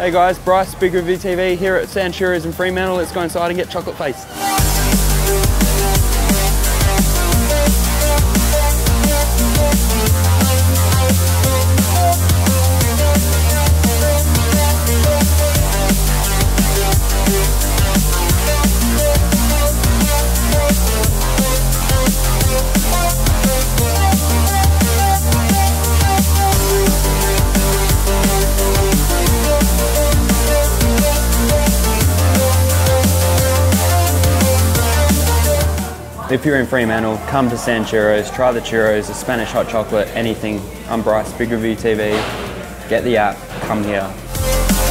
Hey guys, Bryce, Big Review TV here at Churros in Fremantle. Let's go inside and get chocolate faced. If you're in Fremantle, come to Churros, try the churros, the Spanish hot chocolate, anything. I'm Bryce, Big Review TV. Get the app, come here.